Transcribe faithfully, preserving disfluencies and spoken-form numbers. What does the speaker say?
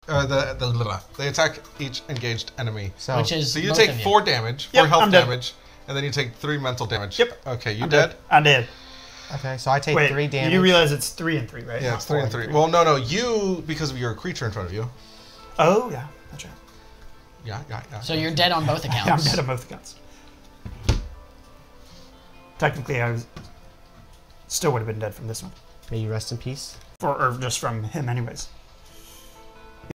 Uh, the, the, the they attack each engaged enemy. So, Which is so you both take of you. four damage, Yep, four health I'm dead. damage, and then you take three mental damage. Yep. Okay, you I'm dead? dead. I'm dead. okay, so I take Wait, three damage. you realize it's three and three, right? Yeah, Not it's three four and three. Well, no, no, you because of your creature in front of you. Oh, yeah, that's right. Yeah, yeah, yeah. So you're dead on both accounts. Yeah, I'm dead on both accounts. Technically, I was still would have been dead from this one. May you rest in peace. For, or just from him anyways.